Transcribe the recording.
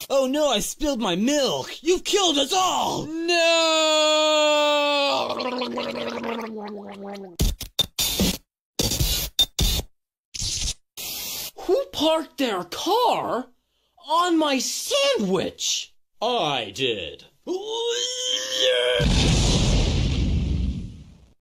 Oh no, I spilled my milk! You've killed us all! No! Who parked their car on my sandwich? I did.